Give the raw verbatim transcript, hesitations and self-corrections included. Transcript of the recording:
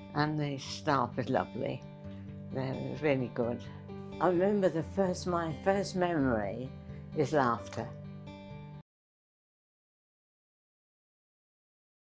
and the staff was lovely. They were really good. I remember the first, my first memory is laughter.